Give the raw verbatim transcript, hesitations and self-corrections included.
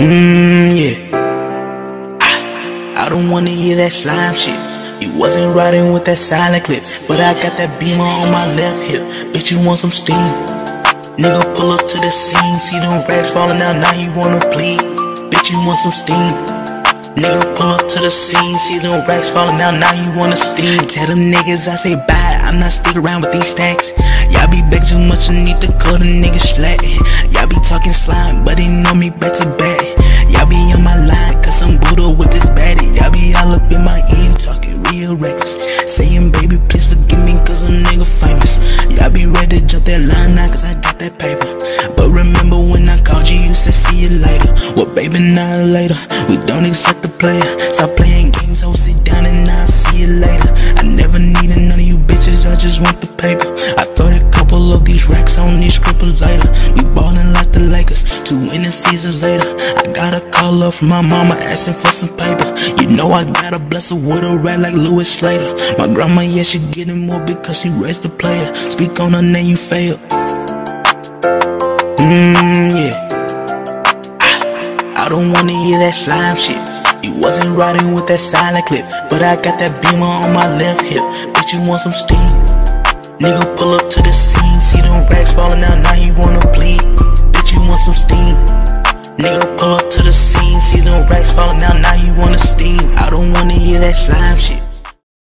Mmm, yeah. I, I don't wanna hear that slime shit. You wasn't riding with that silent clip, but I got that beamer on my left hip. Bitch, you want some steam? Nigga, pull up to the scene, see them racks falling out, now you wanna bleed. Bitch, you want some steam? Nigga, pull up to the scene, see them racks falling out, now you wanna steam. Tell them niggas I say bye, I'm not sticking around with these stacks. Y'all be back too much, I need to cut a nigga slack. Y'all be talking slime, but they know me back to back. Y'all be on my line, cause I'm Buddha with this baddie. Y'all be all up in my ear, talking real reckless, saying baby please forgive me cause a nigga famous. Y'all be ready to jump that line now cause I got that paper. But remember when I called you, you said see you later. Well baby, not later, we don't accept the player. Stop playing games, I'll sit down and I'll see you later. I never needed none of you bitches, I just want the paper. I thought a couple of these racks on these scribbles later. We ballin' like the Lakers, two winning seasons later. I got a call up from my mama asking for some paper. You know I gotta bless her with a rat like Louis Slater. My grandma, yeah, she getting more because she raised a player. Speak on her name, you fail. Mmm, yeah. I, I don't wanna hear that slime shit. You wasn't riding with that silent clip, but I got that beamer on my left hip. Bitch, you want some steam? Nigga, pull up to the scene, see them racks falling out, now you wanna bleed. Bitch, you want some steam? Nigga, pull up to the scene, see them racks falling out, now you wanna steam. I don't wanna hear that slime shit.